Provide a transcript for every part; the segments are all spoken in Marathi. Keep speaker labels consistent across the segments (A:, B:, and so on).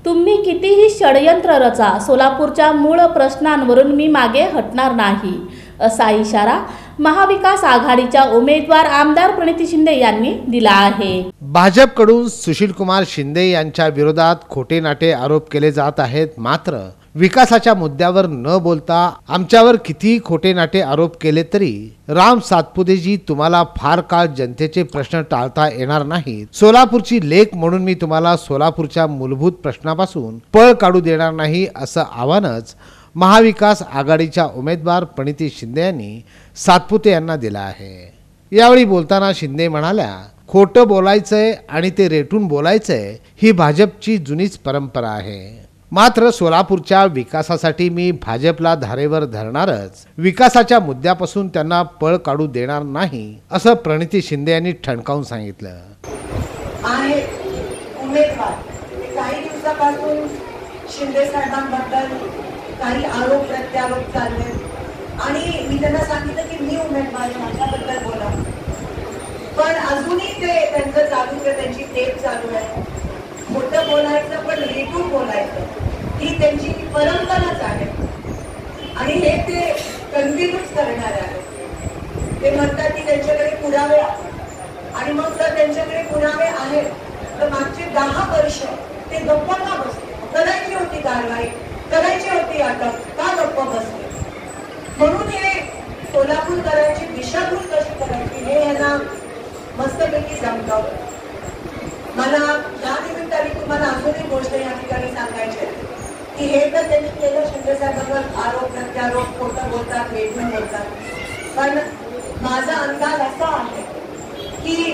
A: तुम्ही कितीही षडयंत्र रचा, सोलापूरच्या मूळ प्रश्नांवरून मी मागे हटणार नाही, असा इशारा महाविकास आघाडीच्या उमेदवार आमदार प्रणिती शिंदे यांनी दिला आहे।
B: भाजपकडून सुशीलकुमार शिंदे यांच्या विरोधात खोटे नाटे आरोप केले जात आहेत, मात्र विकासाच्या मुद्द्यावर न बोलता आमच्यावर किती खोटे नाटे आरोप केले तरी राम सातपुतेजी तुम्हाला फार काळ जनतेचे प्रश्न टाळता येणार नाहीत। सोलापूरची लेक म्हणून मी तुम्हाला सोलापूरच्या मूलभूत प्रश्नापासून पळ काढू देणार नाही, असं आव्हानच महाविकास आघाडीच्या उमेदवार प्रणिती शिंदे यांनी सातपुते यांना दिला आहे। यावेळी बोलताना शिंदे म्हणाल्या, खोटं बोलायचंय आणि ते रेटून बोलायचंय ही भाजपची जुनीच परंपरा आहे, मात्र सोलापूरच्या विकासासाठी मी भाजपला धारेवर धरणारच, विकासाच्या मुद्द्यापासून त्यांना पळ काढू देणार नाही, असं प्रणिती शिंदे यांनी ठणकावून सांगितलं
C: आहे। उमेदवार काही दिवसापासून शिंदे साहेबांबद्दल काही आरोप प्रत्यारोप चालले आणि मी त्यांना सांगितलं की मी उमेदवार माझ्याबद्दल बोला, पण अजूनही ते त्यांचं चालू आहे, त्यांची टेप चालू आहे। खोटं बोलायचं पण रेटून बोलायचं ही त्यांची परंपराच आहे आणि हे ते कंटिन्यूच करणार आहे। ते म्हणतात की त्यांच्याकडे पुरावे आहेत आणि मग जर त्यांच्याकडे पुरावे आहेत तर मागचे 10 वर्ष ते गप्प का बसले? करायची होती कारवाई, करायची होती अटक, का गप्प बसले? म्हणून हे सोलापूरकरांची दिशाभूल कशी करायची हे यांना मस्तपैकी जमतं। मला या निमित्ताने तुम्हाला अजून एक गोष्ट या ठिकाणी सांगायची आहे की हे तर त्यांनी केलं, शिंदे साहेबांवर आरोप प्रत्यारोप, खोटं बोलतात, वेगळं बोलतात, पण माझा अंदाज असा आहे की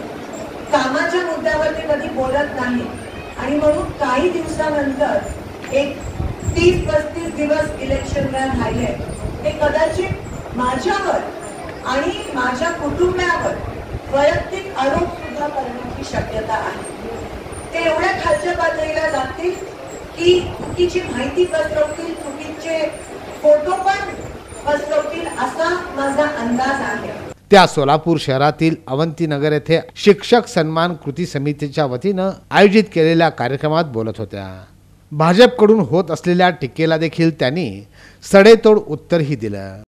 C: कामाच्या मुद्द्यावर ते कधी बोलत नाही आणि म्हणून काही दिवसानंतर एक 30-35 दिवस इलेक्शनला राहिले ते कदाचित माझ्यावर आणि माझ्या कुटुंबावर वैयक्तिक आरोप सुद्धा करण्याची शक्यता आहे। ते एवढ्या खालच्या पातळीला जातील की चुकीची माहिती पसरवतील, चुकीचे फोटो पण पसरवतील, असा माझा अंदाज आहे।
B: त्या सोलापूर शहरातील अवंतीनगर येथे शिक्षक सन्मान कृती समितीच्या वतीनं आयोजित केलेल्या कार्यक्रमात बोलत होत्या। भाजपकडून होत असलेल्या टीकेला देखील त्यांनी सडेतोड उत्तरही दिलं।